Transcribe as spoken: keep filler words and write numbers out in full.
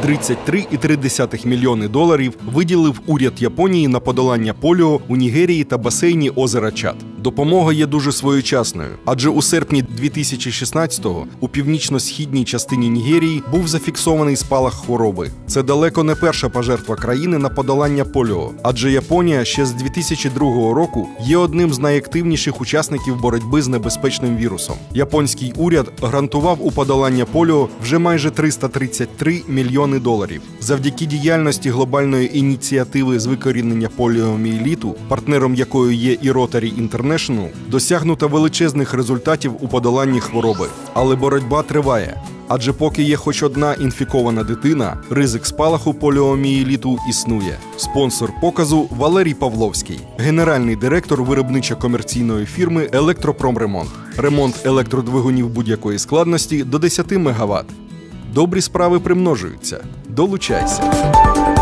тридцять три цілих три десятих мільйони доларів виділив уряд Японії на подолання поліо у Нігерії та басейні озера Чад. Допомога є дуже своєчасною, адже у серпні дві тисячі шістнадцятого у північно-східній частині Нігерії був зафіксований спалах хвороби. Це далеко не перша пожертва країни на подолання поліо, адже Японія ще з дві тисячі другого року є одним з найактивніших учасників боротьби з небезпечним вірусом. Японський уряд грантував у подолання поліо вже майже триста тридцять три мільйони доларів. Завдяки діяльності глобальної ініціативи з викорінення поліомієліту, партнером якої є і Rotary International, досягнуто величезних результатів у подоланні хвороби. Але боротьба триває. Адже поки є хоч одна інфікована дитина, ризик спалаху поліомієліту існує. Спонсор показу – Валерій Павловський, генеральний директор виробничо-комерційної фірми «Електропромремонт». Ремонт електродвигунів будь-якої складності до десяти мегаватт. Добрі справи примножуються. Долучайся!